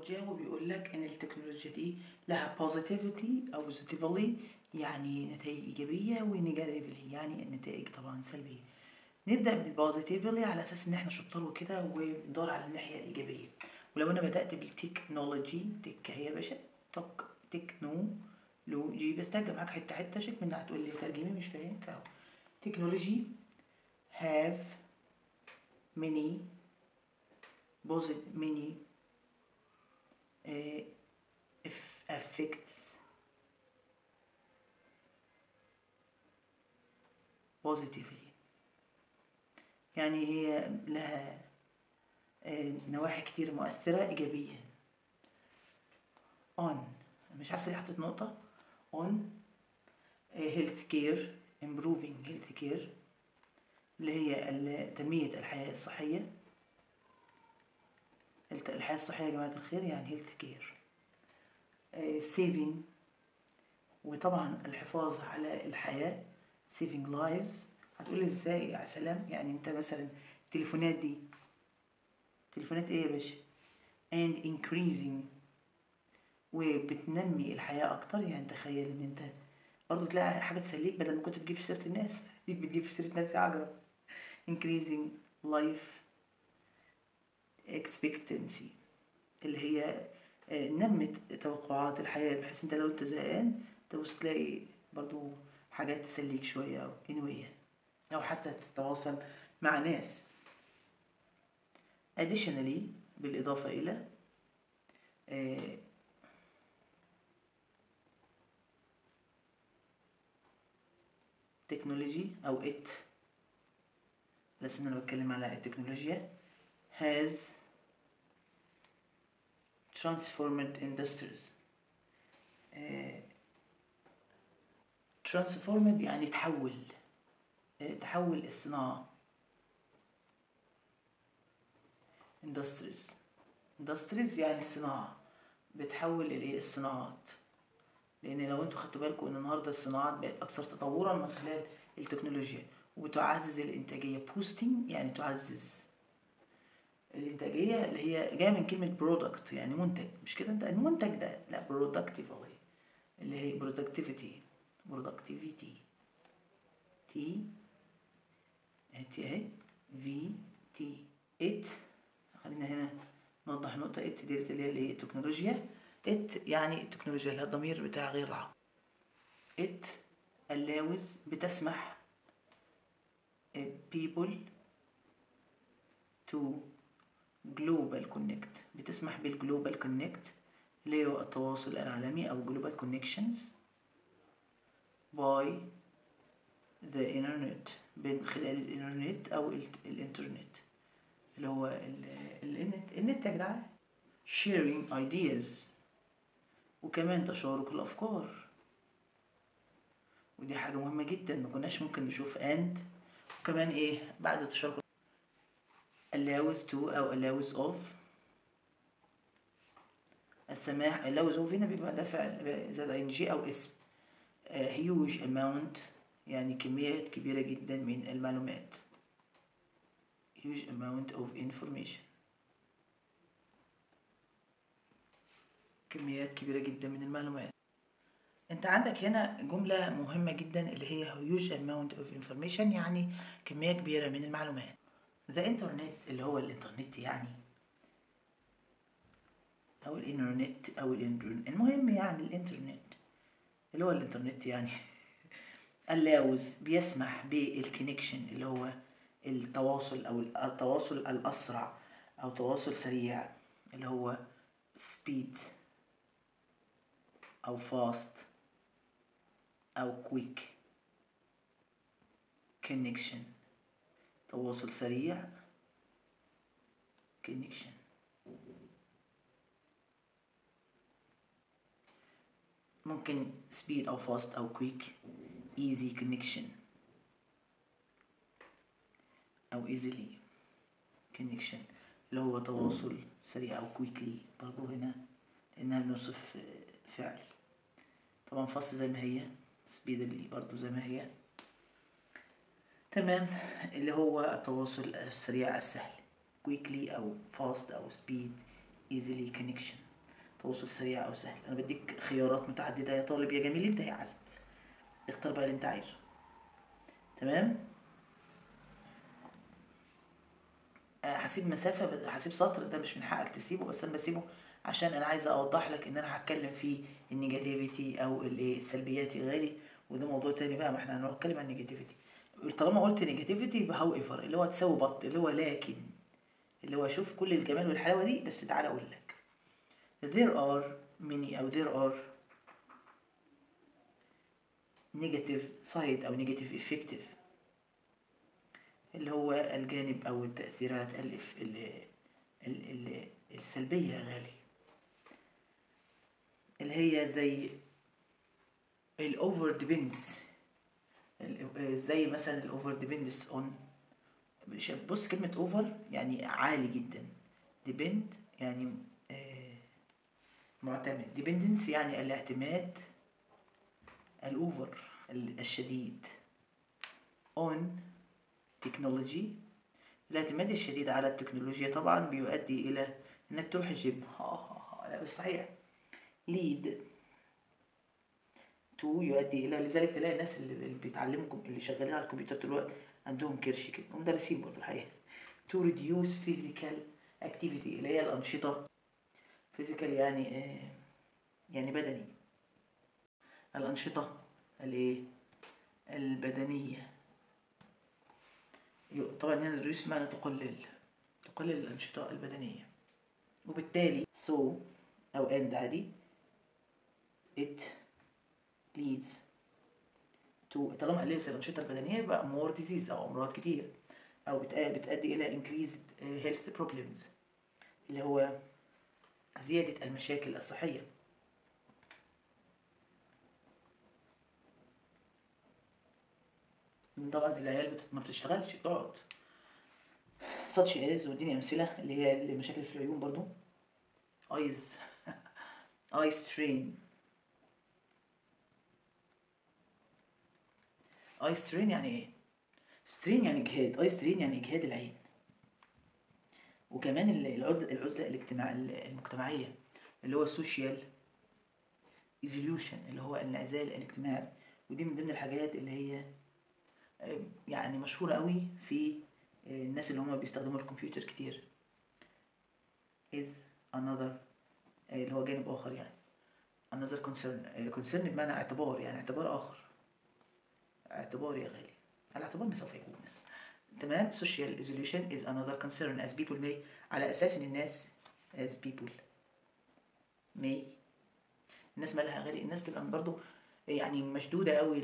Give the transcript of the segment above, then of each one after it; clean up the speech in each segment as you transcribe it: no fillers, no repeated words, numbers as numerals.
تجاوب يقول لك ان التكنولوجيا دي لها positivity او positively يعني نتائج ايجابيه، ونيجاتيفلي يعني النتائج طبعا سلبيه. نبدا بالبوزيتيفلي على اساس ان احنا شطار وكده وبندور على الناحيه الايجابيه. ولو انا بدات بالتكنولوجي، تك هي يا باشا، تكنولوجي، بس ترجم معاك حته حته، شك منها هتقول لي ترجمي مش فاهم. فهو تكنولوجي have many affects positively، يعني هي لها نواحي كتير مؤثرة إيجابيا. on، مش عارفة ليه حطيت نقطة. on health care، improving health care اللي هي تنمية الحياة الصحية. الحياة الصحية يا جماعة الخير يعني health care. saving، وطبعا الحفاظ على الحياة، saving lives. هتقولي ازاي يا سلام؟ يعني انت مثلا التليفونات دي تليفونات ايه يا باشا؟ and increasing، وبتنمي الحياة اكتر. يعني تخيل ان انت برضو تلاقي حاجة تسليك بدل ما كنت بتجيب في سيرة الناس، ديك بتجيب في سيرة ناس يا عجرب. increasing life expectancy اللي هي نمت توقعات الحياة، بحيث انت لو انت زهقان تبص تلاقي برضو حاجات تسليك شوية أو انوية، أو حتى تتواصل مع ناس. additionally، بالإضافة إلى تكنولوجي أو لسه أنا بتكلم على التكنولوجيا has transformed industries. transformed يعني تحول الصناعة. industries يعني الصناعة، بتحول الصناعات. لأن لو انتوا خدتوا بالكم ان النهاردة الصناعات بقت أكثر تطورا من خلال التكنولوجيا، وتعزز الإنتاجية. boosting يعني تعزز الإنتاجية، اللي هي جاية من كلمة product يعني منتج، مش كده؟ انت المنتج ده لا productively اللي هي productivity تي اهي في تي it. خلينا هنا نوضح نقطة. it ديت اللي هي التكنولوجيا. it يعني التكنولوجيا اللي هي الضمير بتاع غير العقل. it allows بتسمح people to global connect، بتسمح بالجلوبال connect اللي هو التواصل العالمي أو global connections by the internet، من خلال الإنترنت أو الإنترنت اللي هو النت يا جدعان. sharing ideas، وكمان تشارك الأفكار، ودي حاجة مهمة جدا ما كناش ممكن نشوف. and وكمان بعد تشارك allows to أو allows of، السماح. allows of هنا بيبقى ده فعل زائد ing أو اسم. huge amount يعني كميات كبيرة جدا من المعلومات. huge amount of information، كميات كبيرة جدا من المعلومات. انت عندك هنا جملة مهمة جدا اللي هي huge amount of information يعني كمية كبيرة من المعلومات. the internet اللي هو الانترنت يعني، او الانترنت او المهم يعني الانترنت اللي هو الانترنت يعني allows بيسمح بالكونكشن اللي هو التواصل او التواصل الاسرع او تواصل سريع اللي هو speed او fast او quick connection، تواصل سريع connection. ممكن speed او fast او quick easy connection او easily connection اللي هو تواصل سريع او quickly. برضو هنا لانها بنوصف فعل. طبعا fast زي ما هي، speedily برضو زي ما هي. تمام، اللي هو التواصل السريع السهل quickly او fast او speed easily connection. تواصل سريع او سهل. انا بديك خيارات متعدده يا طالب يا جميل انت يا عسل، اختار بقى اللي انت عايزه. تمام. هسيب مسافه، هسيب سطر، ده مش من حقك تسيبه، بس انا بسيبه عشان انا عايز اوضح لك ان انا هتكلم في النيجاتيفيتي او الايه السلبيات يا غالي، وده موضوع تاني بقى، ما احنا هنتكلم عن النيجاتيفيتي. طالما قلت نيجاتيفيتي يبقى هاو ايفر اللي هو تساوي بط، اللي هو لكن، اللي هو شوف كل الجمال والحلاوه دي، بس تعالى اقول لك there are many او there are negative side او negative effective، اللي هو الجانب او التأثيرات السلبية يا غالي، اللي هي زي الاوفر ديبندس، زي مثلا الاوفر ديبندس اون. بص كلمة اوفر يعني عالي جدا، ديبند يعني معتمد، ديبندنس يعني الاعتماد الاوفر الشديد، اون تكنولوجي الاعتماد الشديد على التكنولوجيا طبعا بيؤدي الى انك تروح الجيم. لا بس صحيح. ليد تو يؤدي الى، لذلك تلاقي الناس اللي بيتعلموا اللي شغالين على الكمبيوتر طول الوقت عندهم كرش كده، ومدرسين برضه الحقيقه. تو ريديوس فيزيكال اكتيفيتي اللي هي الانشطه، فيزيكال يعني يعني بدني، الانشطه الايه البدنيه. طبعا هنا ريديوس معنى تقلل الانشطه البدنيه، وبالتالي so او and عادي it leads to، طالما قللت الأنشطة البدنية يبقى more disease أو أمراض كتير، أو بتؤدي إلى increased health problems اللي هو زيادة المشاكل الصحية. طبعا العيال ما بتشتغلش، بتقعد such as، واديني أمثلة اللي هي المشاكل في العيون برضو. eyes eye strain، eye strain يعني ايه؟ strain يعني اجهاد، eye strain يعني اجهاد العين. وكمان العزلة المجتمعية اللي هو social isolation اللي هو الانعزال الاجتماعي، ودي من ضمن الحاجات اللي هي يعني مشهورة قوي في الناس اللي هم بيستخدموا الكمبيوتر كتير. is another اللي هو جانب آخر يعني another concern بمعنى اعتبار، يعني اعتبار آخر، اعتبار يا غالي، الاعتبار ما سوف يكون. تمام. social isolation is another concern as people may، على أساس إن الناس as people may، الناس مالها غالي، الناس بتبقى برضو يعني مشدودة قوي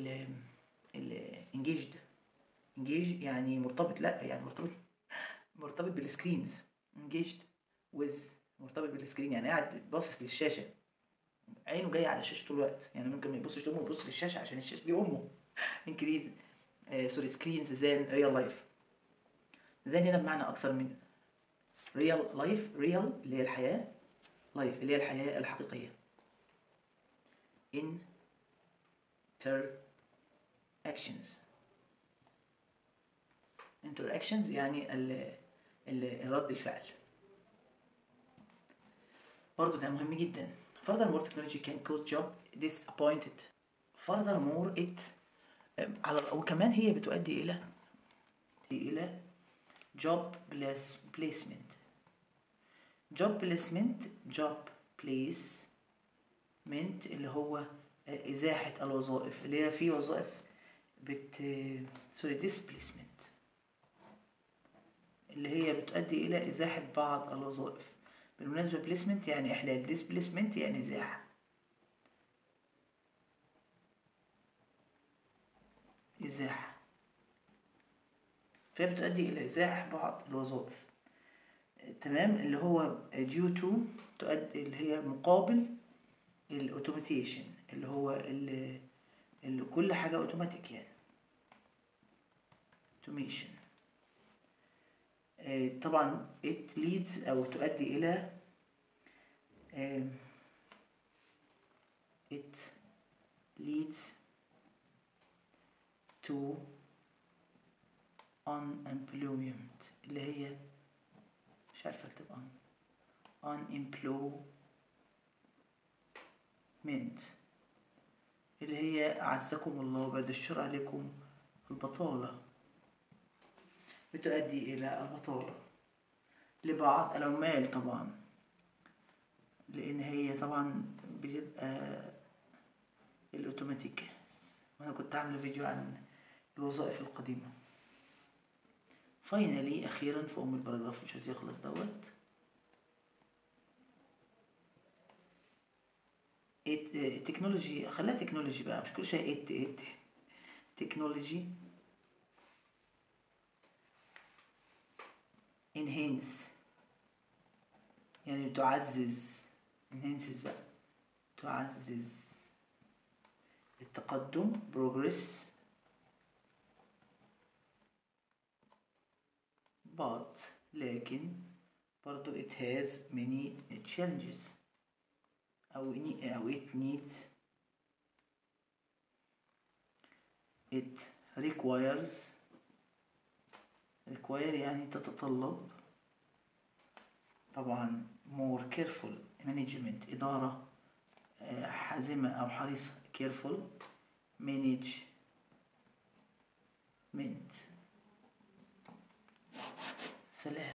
engaged يعني مرتبط، لا يعني مرتبط بالسكرينز. engaged with مرتبط بالسكرين يعني قاعد باصص للشاشة، عينه جاية على الشاشة طول الوقت، يعني ممكن ما يبصش لأمه، يبص للشاشة عشان الشاشة دي أمه. increase screens than real life. than هنا بمعنى أكثر من real life، real اللي هي الحياة، life اللي هي الحياة الحقيقية. interactions يعني رد الفعل، برضه ده مهم جدا. furthermore technology can cause job disappointed. furthermore it وكمان هي بتؤدي إلى job placement. job placement اللي هو إزاحة الوظائف، اللي هي في وظائف displacement اللي هي بتؤدي إلى إزاحة بعض الوظائف. بالمناسبة placement يعني إحلال، displacement يعني إزاحة، فبتؤدي إلى إزاحة بعض الوظائف. تمام. اللي هو due to تؤدي اللي هي مقابل الأوتوماتيشن اللي هو اللي كل حاجة أوتوماتيك يعني automation. طبعا it leads أو تؤدي إلى it leads to unemployment اللي هي مش عارفة اكتب unemployment اللي هي أعزكم الله بعد الشر عليكم البطالة، بتؤدي إلى البطالة لبعض العمال طبعا، لأن هي طبعا بتبقى الأوتوماتيك. وأنا كنت عامل فيديو عن الوظائف القديمة. فاينالي أخيرا في البراجراف مش عايز يخلص دوت. تكنولوجي، خليها تكنولوجي بقى، مش كل شيء تكنولوجي enhance يعني تعزز، enhances بقى تعزز التقدم progress، but لكن برضو it has many challenges أو it needs، it requires يعني تتطلب طبعا more careful management إدارة حازمة أو حريصة careful management. سلام.